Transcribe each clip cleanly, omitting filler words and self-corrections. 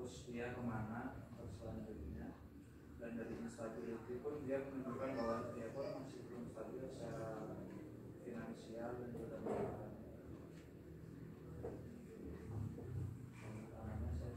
fokus dia kemana untuk selanjutnya. Dan dari instability pun dia menunjukkan bahwa dia pun masih belum stabil secara finansial dan juga mentalnya. Saya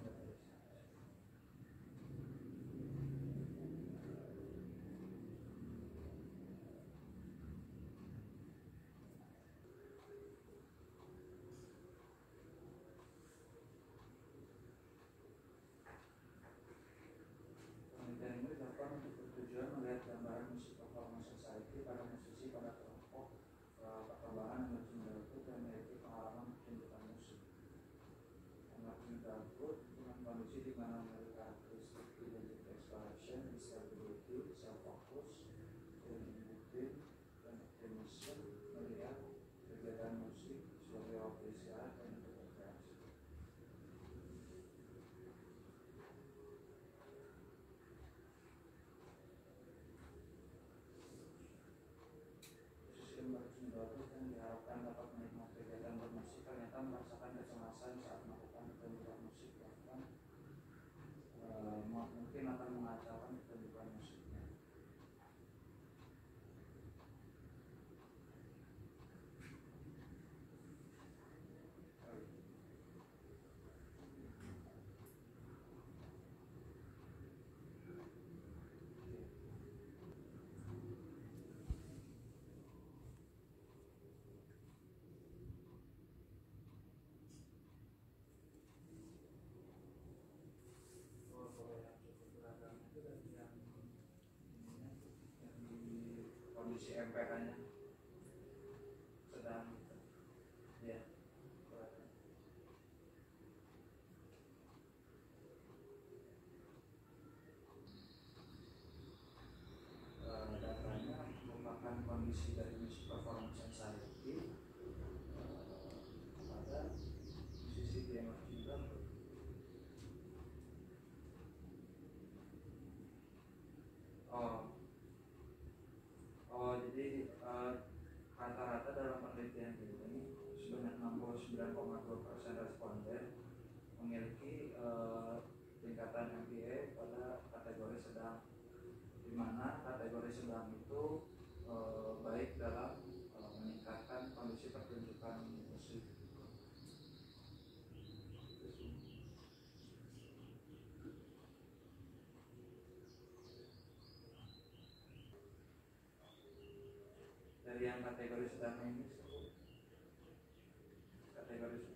penelitian ini dilakukan untuk bertujuan melihat gambaran musik performance society pada musisi pada kelompok perkembangan emerging output yang memiliki pengalaman pertunjukan musik. Emerging output dengan kondisi di mana memiliki karakteristik identity exploration, instability, self-focus, creativity, dan optimism melihat kegiatan musik sebagai objek dan interpretasi. Emerging output yang diharapkan dapat menikmati kegiatan bermusik ternyata merasakan kecemasan saat melakukan pertunjukan musik, bahkan mungkin akan mengacaukan pertunjukan musiknya. Kondisi MPK-nya sedang ya datanya merupakan kondisi dari music performance anxiety pada musisi di emerging output. Jadi rata-rata dalam penelitian ini sebanyak 69,2% responden memiliki tingkatan MPA pada kategori sedang, di mana kategori sedang itu baik dalam meningkatkan kondisi pertunjukan musik. Dari yang kategori sedang ini, kategori